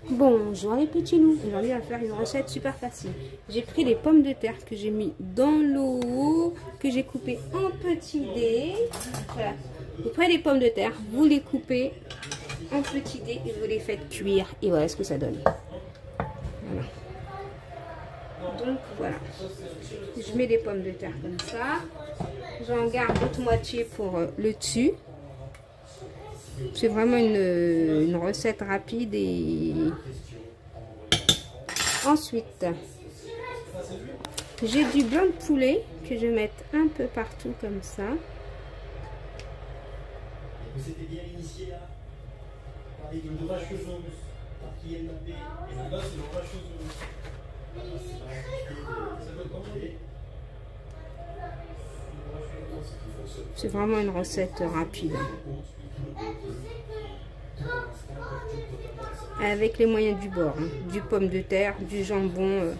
Bonjour les petits loups, aujourd'hui on va faire une recette super facile. J'ai pris les pommes de terre que j'ai mis dans l'eau, que j'ai coupées en petits dés. Voilà, vous prenez les pommes de terre, vous les coupez en petits dés et vous les faites cuire. Et voilà ce que ça donne. Voilà. Donc voilà, je mets les pommes de terre comme ça. J'en garde l'autre moitié pour le dessus. C'est vraiment une recette rapide. Et ensuite, j'ai du blanc de poulet que je vais mettre un peu partout comme ça. Vous étiez bien initié là, avec une vacheuse russe, qui est tapée, et là c'est une vacheuse russe. C'est vraiment une recette rapide. Avec les moyens du bord, hein. Du pomme de terre, du jambon.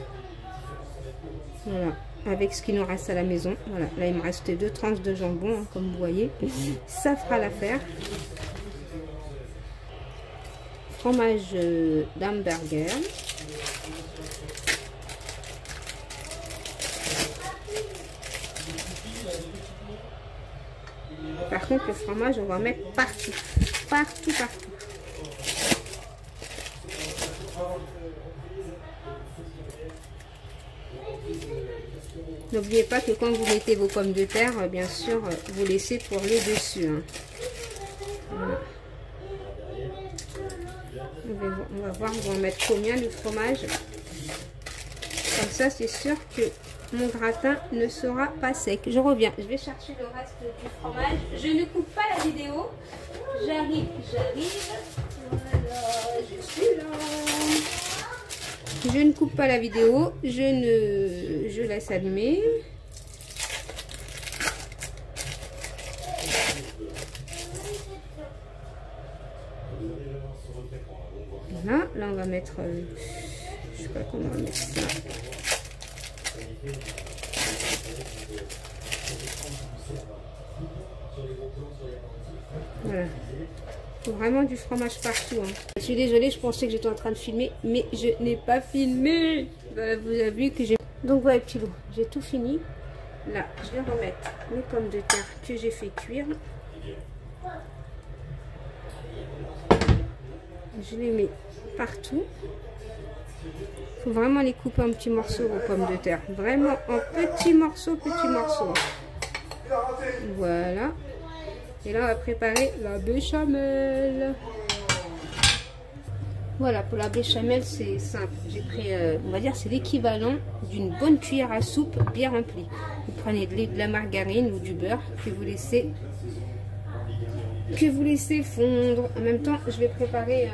Voilà, avec ce qui nous reste à la maison. Voilà, là il me reste 2 tranches de jambon, hein, comme vous voyez. Ça fera l'affaire. Fromage d'hamburger. Par contre, le fromage, on va en mettre partout. Partout, partout. N'oubliez pas que quand vous mettez vos pommes de terre, bien sûr, vous laissez pour le dessus. Hein. Voilà. On va voir, on va mettre combien de fromage. Comme ça, c'est sûr que mon gratin ne sera pas sec. Je reviens. Je vais chercher le reste du fromage. Je ne coupe pas la vidéo. J'arrive. Voilà, je suis là. Je ne coupe pas la vidéo. Je laisse allumer. Voilà. Là, on va mettre... je sais pas comment on va mettre ça. Voilà. Il faut vraiment du fromage partout. Hein. Je suis désolée, je pensais que j'étais en train de filmer, mais je n'ai pas filmé. Voilà, vous avez vu que j'ai... Donc voilà, petit loup, j'ai tout fini. Là, je vais remettre mes pommes de terre que j'ai fait cuire. Je les mets partout. Il faut vraiment les couper en petits morceaux, vos pommes de terre. Vraiment en petits morceaux, Voilà. Et là, on va préparer la béchamel. Voilà, pour la béchamel, c'est simple. J'ai pris, on va dire, c'est l'équivalent d'une bonne cuillère à soupe bien remplie. Vous prenez de la margarine ou du beurre que vous laissez fondre. En même temps, je vais préparer...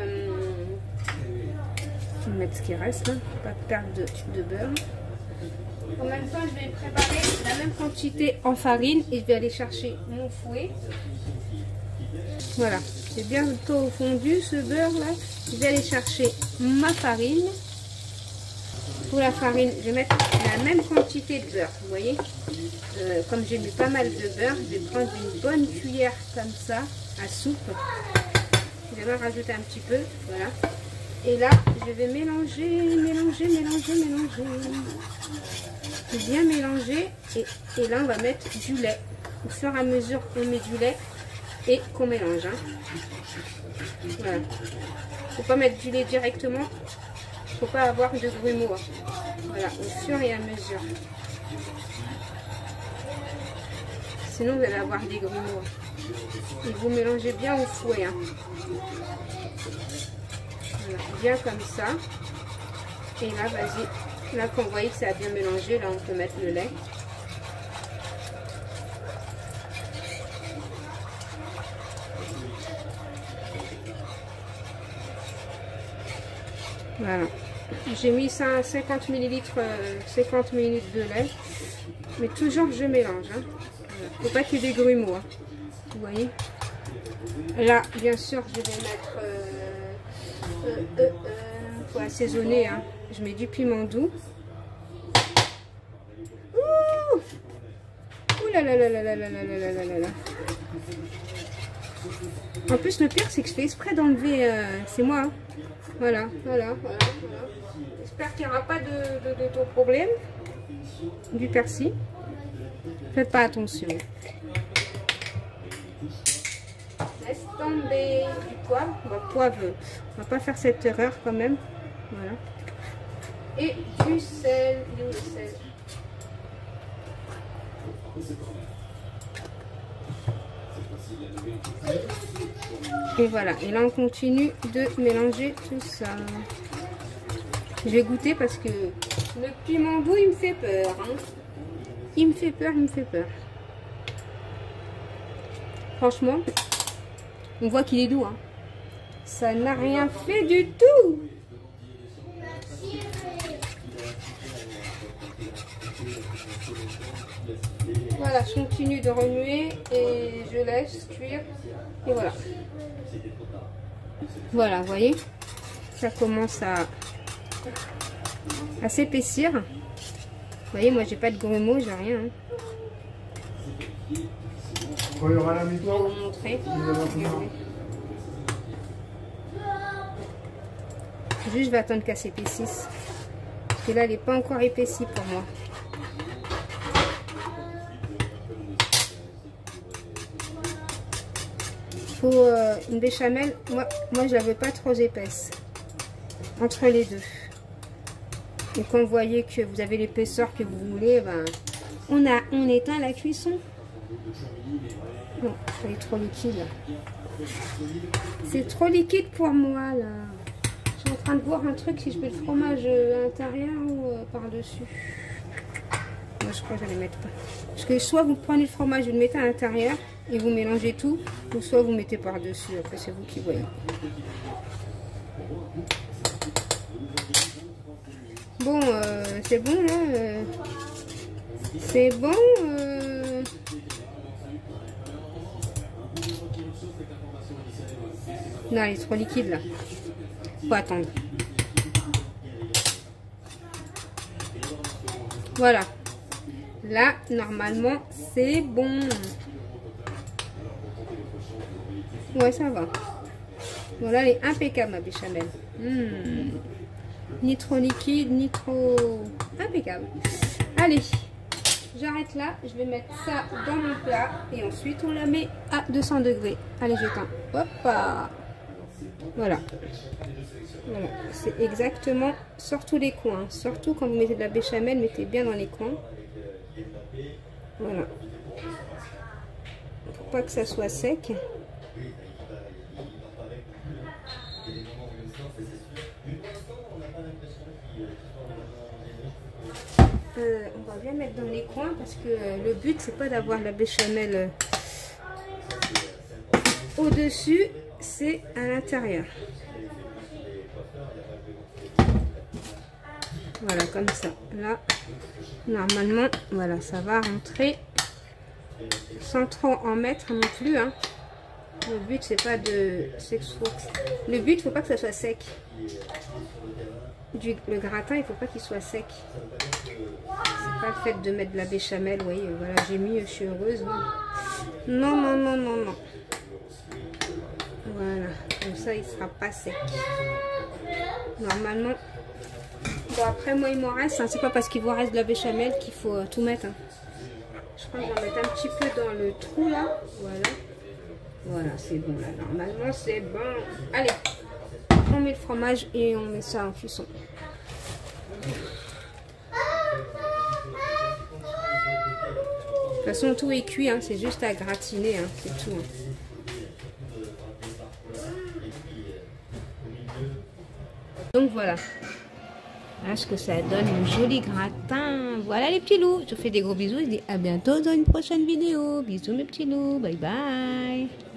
je vais mettre ce qui reste, hein, pour pas perdre de beurre. En même temps, je vais préparer la même quantité en farine et je vais aller chercher mon fouet. Voilà, c'est bientôt fondu ce beurre là. Je vais aller chercher ma farine. Pour la farine, je vais mettre la même quantité de beurre. Vous voyez, comme j'ai mis pas mal de beurre, je vais prendre une bonne cuillère comme ça à soupe. Je vais rajouter un petit peu, voilà. Et là, je vais mélanger. Bien mélanger. Et là, on va mettre du lait. Au fur et à mesure qu'on met du lait et qu'on mélange. Hein. Voilà. Faut pas mettre du lait directement. Faut pas avoir de grumeaux. Hein. Voilà, au fur et à mesure. Sinon, vous allez avoir des grumeaux. Et vous mélangez bien au fouet. Hein. Voilà, bien comme ça. Et là, vas-y. Là, quand vous voyez que ça a bien mélangé, là, on peut mettre le lait. Voilà. J'ai mis ça à 50 ml de lait. Mais toujours, je mélange. Hein. Voilà. Faut pas qu'il y ait des grumeaux. Hein. Vous voyez. Là, bien sûr, je vais mettre... faut assaisonner. Hein. Je mets du piment doux. Ouh là là là là là là là là là là là. En plus, le pire, c'est que je fais exprès d'enlever... c'est moi. Hein. Voilà. J'espère qu'il n'y aura pas de problème. Du persil. Faites pas attention. Laisse tomber du poivre. Poivre. On va pas faire cette erreur quand même. Voilà. Et du sel. Du sel. Et voilà. Et là, on continue de mélanger tout ça. Je vais goûter parce que le piment doux, il me fait peur. Hein. Il me fait peur. Franchement, on voit qu'il est doux. Hein. Ça n'a rien fait du tout. Voilà, je continue de remuer et je laisse cuire. Et voilà. Voilà, vous voyez, ça commence à s'épaissir. Vous voyez, moi j'ai pas de grumeaux, j'ai rien. Hein. Je vais vous montrer. Juste, je vais attendre qu'elle s'épaississe. Parce que là, elle n'est pas encore épaissie pour moi. Faut une béchamel, moi je la veux pas trop épaisse. Entre les deux. Et quand vous voyez que vous avez l'épaisseur que vous voulez, ben, on éteint la cuisson. Non, elle est trop liquide là. C'est trop liquide pour moi là. Je suis en train de voir un truc, si je mets le fromage à l'intérieur ou par-dessus. Moi je crois que je vais mettre pas. Parce que soit vous prenez le fromage, vous le mettez à l'intérieur et vous mélangez tout, ou soit vous mettez par-dessus. Après c'est vous qui voyez. Bon, c'est bon là. C'est bon. Non, elle est trop liquide là. Faut attendre. Voilà. Là, normalement, c'est bon. Ouais, ça va. Voilà, elle est impeccable ma béchamel. Ni trop liquide, ni trop... Impeccable. Allez, j'arrête là. Je vais mettre ça dans mon plat. Et ensuite, on la met à 200 degrés. Allez, j'éteins. Hop. Voilà. Voilà. C'est exactement sur tous les coins. Surtout quand vous mettez de la béchamel, mettez bien dans les coins. Voilà. Pour pas que ça soit sec. On va bien mettre dans les coins parce que le but c'est pas d'avoir la béchamel au-dessus, c'est à l'intérieur. Voilà, comme ça. Là, normalement, voilà, ça va rentrer sans trop en mettre non plus. Hein. Le but c'est pas de... Le but, faut pas que ça soit sec. Le gratin, il faut pas qu'il soit sec. C'est pas le fait de mettre de la béchamel. Vous voyez, voilà, j'ai mis, je suis heureuse. Non. Voilà, comme ça, il sera pas sec. Normalement. Bon, après, moi, il m'en reste. Hein, c'est pas parce qu'il vous reste de la béchamel qu'il faut tout mettre. Hein. Je crois que je vais en mettre un petit peu dans le trou là. Voilà, c'est bon là. Normalement, c'est bon. Allez, on met le fromage et on met ça en cuisson. De toute façon, tout est cuit, hein, c'est juste à gratiner, hein, c'est tout. Hein. Donc voilà. Voilà ce que ça donne, un joli gratin. Voilà les petits loups. Je vous fais des gros bisous. Je dis à bientôt dans une prochaine vidéo. Bisous mes petits loups. Bye bye.